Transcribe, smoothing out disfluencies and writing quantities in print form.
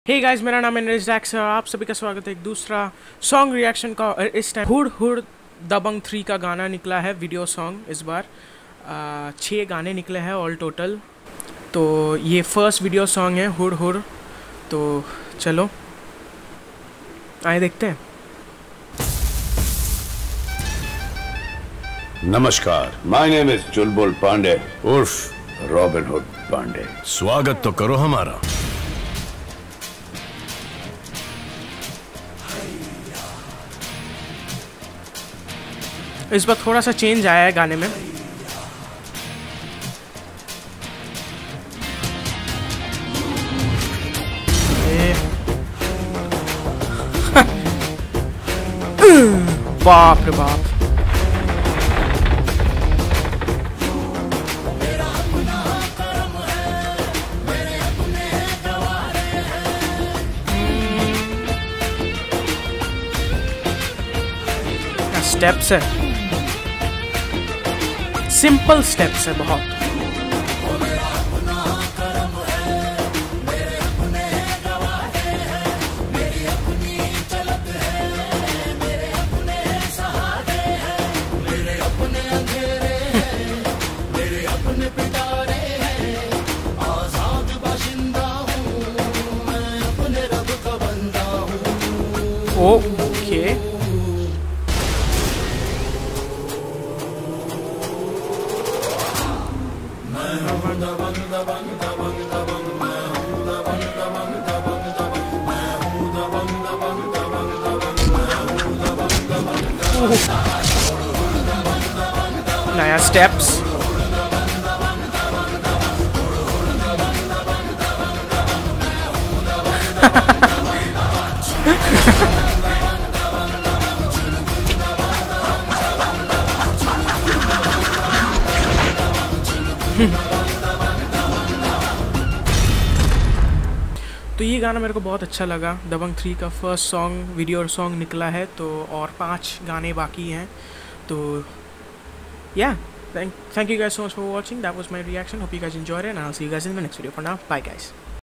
Hey guys, मेरा नाम है नरेश जैक्स और आप सभी का स्वागत है एक दूसरा सॉन्ग रिएक्शन का। इस टाइम हुड हुड दबंग 3 का गाना निकला है, वीडियो सॉन्ग। इस बार 6 गाने निकले हैं ऑल टोटल, तो ये फर्स्ट वीडियो सॉन्ग है हुड हुड। तो चलो आए देखते हैं। नमस्कार, my name is Chulbul Pandey उर्फ रॉबिनहुड पांडे। स्वागत तो करो हमारा। इस बार थोड़ा सा चेंज आया है गाने में। बाप रे बाप, स्टेप्स है, सिंपल स्टेप्स है बहुत। ओके, नया स्टेप्स। तो ये गाना मेरे को बहुत अच्छा लगा। दबंग 3 का फर्स्ट सॉन्ग, वीडियो सॉन्ग निकला है, तो और 5 गाने बाकी हैं। तो या thank you guys so much for watching. That was my reaction. Hope you guys enjoyed it and I'll see you guys in the next video. For now, bye guys.